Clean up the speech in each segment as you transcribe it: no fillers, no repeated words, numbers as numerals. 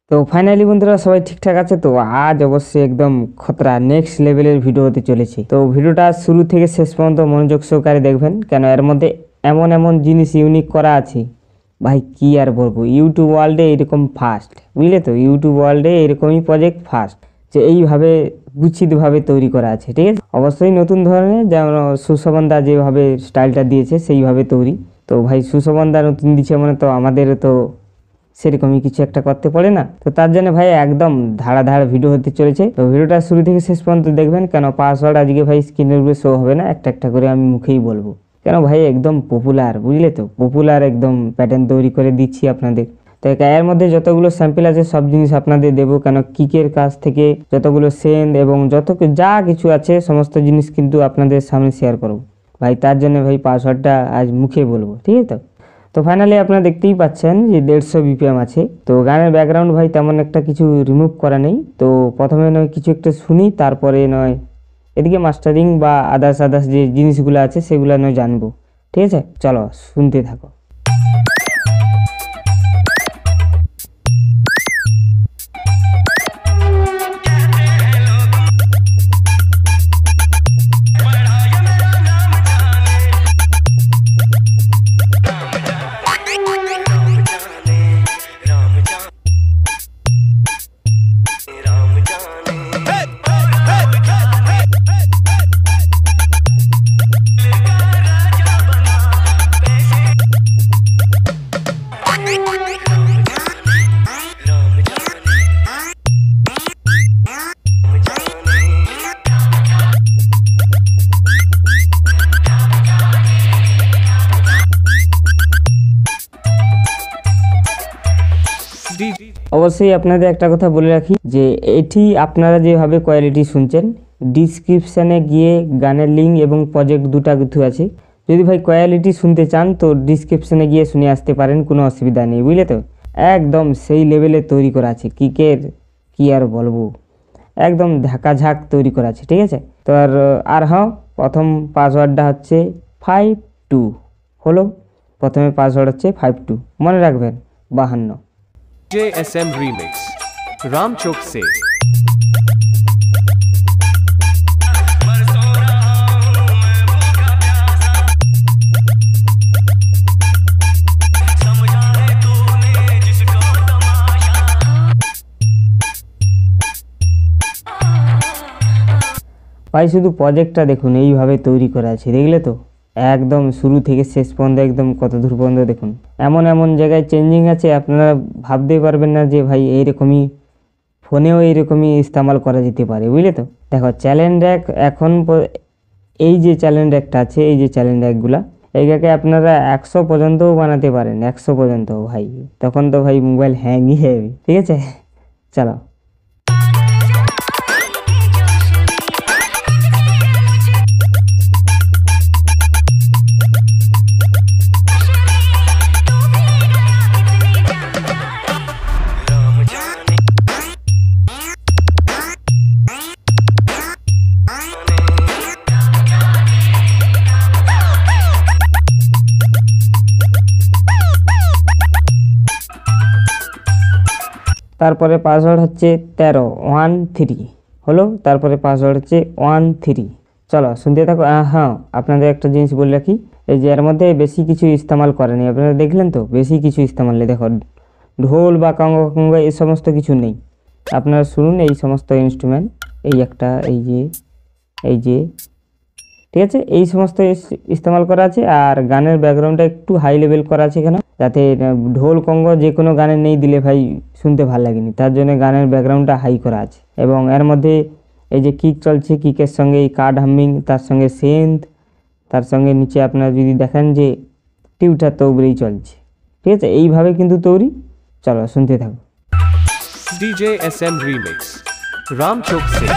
তো ফাইনালি বন্ধুরা সবাই ঠিকঠাক আছে তো? আজ অবশ্যই একদম খতরা নেক্সট লেভেলের ভিডিও হতে চলেছে। তো ভিডিওটা শুরু থেকে শেষ পর্যন্ত মনোযোগ সহকারে দেখবেন, কেন এর মধ্যে এমন এমন জিনিস ইউনিক করা আছে ভাই কি আর বলবো। ইউটিউব ওয়ার্ল্ডে এরকম ফার্স্ট, বুঝলে তো? ইউটিউব ওয়ার্ল্ডে এরকমই প্রজেক্ট ফার্স্ট, যে এইভাবে গুচ্ছিতভাবে তৈরি করা আছে, ঠিক আছে? অবশ্যই নতুন ধরনের, যেমন সুসোভান দা যেভাবে স্টাইলটা দিয়েছে সেইভাবে তৈরি। তো ভাই সুসোভান দা নতুন দিচ্ছে মানে তো আমাদের তো সেরকমই কিছু একটা করতে পারে না। তো তার জন্য ভাই একদম ধাড়াধাড় ভিডিও হতে চলেছে। তো ভিডিওটা শুরু থেকে শেষ পর্যন্ত দেখবেন, কেন পাসওয়ার্ড আজকে ভাই স্ক্রিনের উপরে শো হবে না, একটা একটা করে আমি মুখেই বলবো। কেন ভাই একদম পপুলার, বুঝলে তো? পপুলার একদম প্যাটার্ন তৈরি করে দিচ্ছি আপনাদের। তো এর মধ্যে যতগুলো স্যাম্পল আছে সব জিনিস আপনাদের দেবো, কেন কিকের কাছ থেকে যতগুলো সেন্ড এবং যা কিছু আছে সমস্ত জিনিস কিন্তু আপনাদের সামনে শেয়ার করবো ভাই। তার জন্য ভাই পাসওয়ার্ডটা আজ মুখে বলবো, ঠিক আছে? তো ফাইনালি আপনারা দেখতেই পাচ্ছেন যে 150 BPM আছে। তো গানের ব্যাকগ্রাউন্ড ভাই তেমন একটা কিছু রিমুভ করা নেই। তো প্রথমে নয় কিছু একটা শুনি, তারপরে নয় এদিকে মাস্টারিং বা আদার্স যে জিনিসগুলো আছে সেগুলো নয় জানবো, ঠিক আছে? চলো শুনতে থাকো। অবশ্যই আপনাদের একটা কথা বলে রাখি, যে এটি আপনারা যেভাবে কোয়ালিটি শুনছেন, ডিসক্রিপশানে গিয়ে গানের লিঙ্ক এবং প্রজেক্ট দুটা কিছু আছে। যদি ভাই কোয়ালিটি শুনতে চান তো ডিসক্রিপশানে গিয়ে শুনে আসতে পারেন, কোনো অসুবিধা নেই, বুঝলে তো? একদম সেই লেভেলে তৈরি করা আছে, কিকের কি আর বলবো, একদম ঝাঁকাঝাঁক তৈরি করা আছে, ঠিক আছে? তো আর হ্যাঁ, প্রথম পাসওয়ার্ডটা হচ্ছে 52 হলো। প্রথমে পাসওয়ার্ড হচ্ছে 52, মনে রাখবেন 52। JSM Remix राम चौक से। ভাই শুধু প্রজেক্টটা দেখুন, এইভাবে তৈরি করা আছে, দেখলে তো? একদম শুরু থেকে শেষ পর্যন্ত একদম কত দূর পর্যন্ত দেখুন। এমন এমন জায়গায় চেঞ্জিং আছে আপনারা ভাবতেই পারবেন না যে ভাই এইরকমই ফোনেও এইরকমই ইস্তেমাল করা যেতে পারে, বুঝলে তো? দেখো চ্যালেঞ্জ র্যাক, এখন এই যে চ্যালেঞ্জ র্যাকটা আছে, এই যে চ্যালেঞ্জ র্যাকগুলা, এইটাকে আপনারা 100 পর্যন্তও বানাতে পারেন, 100 পর্যন্ত ভাই। তখন তো ভাই মোবাইল হ্যাংই হবে, ঠিক আছে? চলো। তারপরে পাসওয়ার্ড হচ্ছে 13 হলো। তারপরে পাসওয়ার্ড হচ্ছে 13। চলো শুনতে থাকো। হ্যাঁ, আপনাদের একটা জিনিস বলে রাখি, এই যে এর মধ্যে বেশি কিছু ইস্তেমাল করেনি, আপনারা দেখলেন তো? বেশি কিছু ইস্তেমাল নেই, দেখো ঢোল বা কঙ্গ এই সমস্ত কিছু নেই। আপনারা শুনুন এই সমস্ত ইনস্ট্রুমেন্ট, এই একটা, এই যে ঠিক আছে, এই সমস্ত ইস্তেমাল করা আছে। আর গানের ব্যাকগ্রাউন্ডটা একটু হাই লেভেল করা আছে এখানে, যাতে ঢোল কঙ্গ যে কোনো গানে নেই দিলে ভাই শুনতে ভালো লাগেনি, তার জন্য গানের ব্যাকগ্রাউন্ডটা হাই করা আছে। এবং এর মধ্যে এই যে কিক চলছে, কিকের সঙ্গে এই কার্ড হামিং, তার সঙ্গে সেন্ট, তার সঙ্গে নিচে আপনারা যদি দেখেন যে টিউটার তৌবরেই চলছে, ঠিক আছে? এইভাবে কিন্তু তৈরি। চলো শুনতে থাকো। DJSM Remix राम चौक से।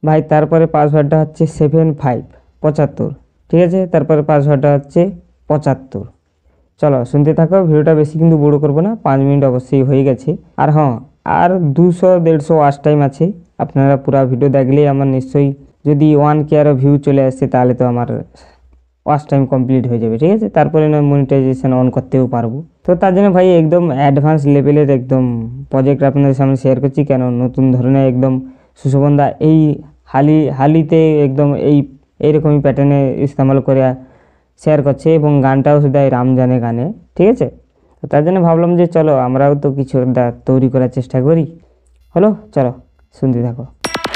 ভাই তারপরে পাসওয়ার্ডটা হচ্ছে 7575, ঠিক আছে। তারপরে পাসওয়ার্ডটা হচ্ছে 75। চলো শুনতে থাকো, ভিডিওটা বেশি কিন্তু বড় করবো না, 5 মিনিট অবশ্যই হয়ে গেছে। আর হ্যাঁ, আর 200-150 ওয়াচ টাইম আছে। আপনারা পুরো ভিডিও দেখলেই আমার নিশ্চয়ই যদি 1K আরও ভিউ চলে আসছে তাহলে তো আমার ওয়াচ টাইম কমপ্লিট হয়ে যাবে, ঠিক আছে। তারপরে না মনিটাইজেশন অন করতেও পারবো। তো তার জন্য ভাই একদম অ্যাডভান্স লেভেলের একদম প্রজেক্ট আপনাদের সামনে শেয়ার করছি, কেন নতুন ধরনের একদম সুশোভনদা এই হালিতে একদম এইরকমই প্যাটার্নে ইস্তেমাল করে শেয়ার করছে, এবং গানটাও শুধু রাম জানে গানে, ঠিক আছে। তো তার জন্য ভাবলাম যে চলো আমরাও তো কিছু একটা তৈরি করার চেষ্টা করি। হলো, চলো শুনতে থাকো।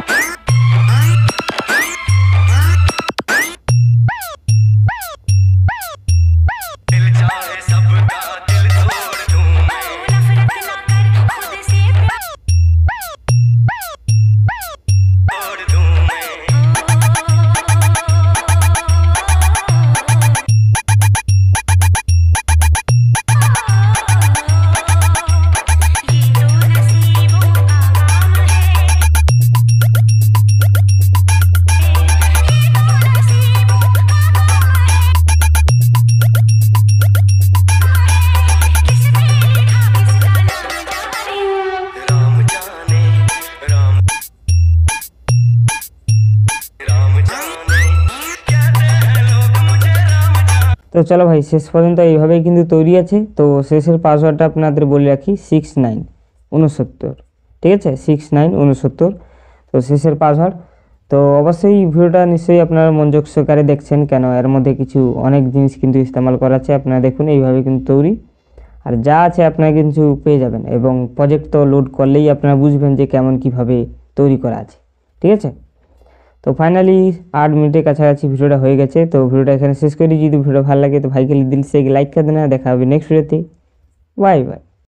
তো চলো ভাই, শেষ পর্যন্ত এইভাবেই কিন্তু তৈরি আছে। তো শেষের পাসওয়ার্ডটা আপনাদের বলে রাখি 6969, ঠিক আছে, 6969। তো শেষের পাসওয়ার্ড। তো অবশ্যই ভিডিওটা নিশ্চয়ই আপনারা মনোযোগ সহকারে দেখছেন, কেন এর মধ্যে কিছু অনেক জিনিস কিন্তু ইস্তেমাল করা আছে। আপনারা দেখুন এইভাবে কিন্তু তৈরি, আর যা আছে আপনারা কিন্তু পেয়ে যাবেন, এবং প্রজেক্ট তো লোড করলেই আপনারা বুঝবেন যে কেমন কিভাবে তৈরি করা আছে, ঠিক আছে। তো ফাইনালি 8 মিনিটের কাছাকাছি ভিডিওটা হয়ে গেছে। তো ভিডিওটা এখানে শেষ করি। যদি ভিডিও ভালো লাগে তো ভাইকে দিল সে লাইক করে দেনা। দেখা হবে নেক্সট ভিডিওতে। Bye by.